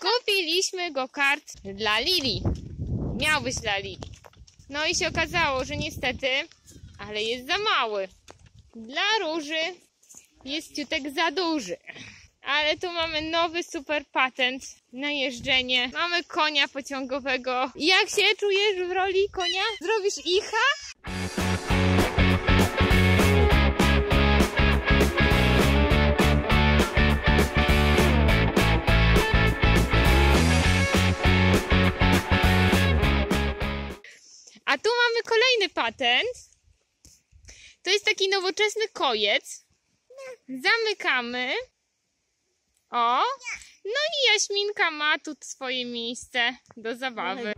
Kupiliśmy go-kart dla Lili. Miał być dla Lili. No i się okazało, że niestety, ale jest za mały. Dla Róży jest ciutek za duży. Ale tu mamy nowy super patent na jeżdżenie. Mamy konia pociągowego. Jak się czujesz w roli konia? Zrobisz icha? A tu mamy kolejny patent. To jest taki nowoczesny kojec. Zamykamy. O! No i Jaśminka ma tu swoje miejsce do zabawy.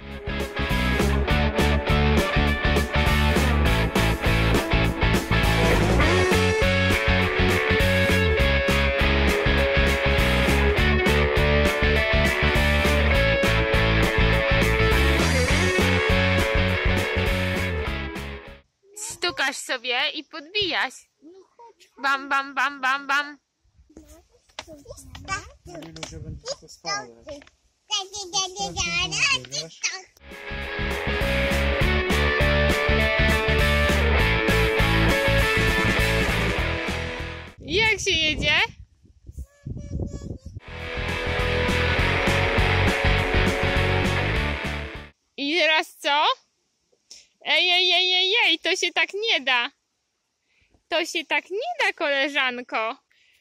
Stukasz sobie i podbijasz. Bam, bam, bam, bam, bam. Ludzie będą tylko spać. Jak się jedzie? I teraz co? Ej, to się tak nie da. To się tak nie da, koleżanko.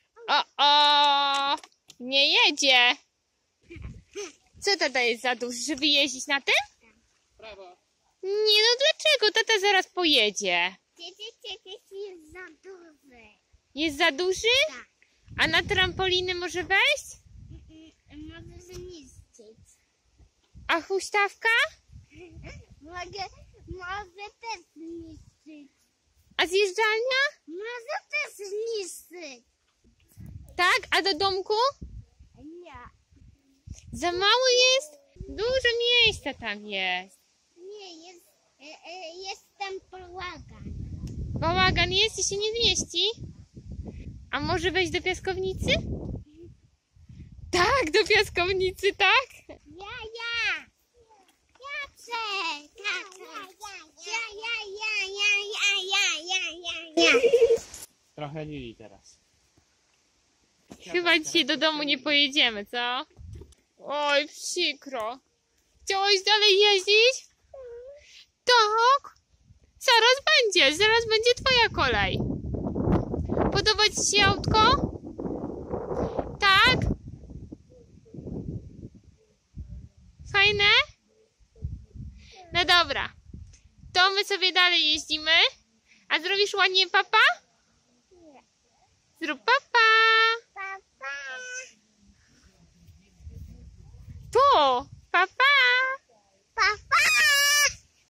O, nie jedzie. Co tata jest za duży, żeby jeździć na tym? Prawo. Nie, no dlaczego? Tata zaraz pojedzie. Jest za duży. Jest za duży? Tak. A na trampoliny może wejść? Może zniszczyć. A huśtawka? Może też zniszczyć. A zjeżdżalnia? Może też zniszczyć. Tak? A do domku? Nie. Za mały jest? Dużo miejsca tam jest. Nie, jest tam bałagan. Bałagan jest i się nie zmieści? A może wejść do piaskownicy? Tak, do piaskownicy, tak? Ja chcę. Ja. Trochę Lili teraz. Chyba dzisiaj do domu nie pojedziemy, co? Oj, przykro. Chciałeś dalej jeździć? Tak. Zaraz będzie twoja kolej. Podoba ci się autko? Tak? Fajne? No dobra. To my sobie dalej jeździmy. A zrobisz ładnie papa? Zrób papa. Papa. Tu.